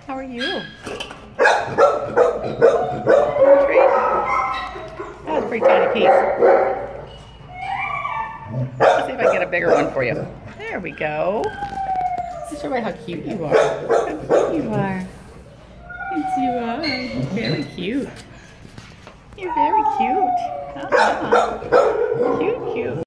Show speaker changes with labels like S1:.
S1: How are you? That was a pretty tiny piece. Let's see if I can get a bigger one for you. There we go. Let's show everybody how cute you are. How cute you are. Yes, you are. Very cute. You're very cute. Cute, cute.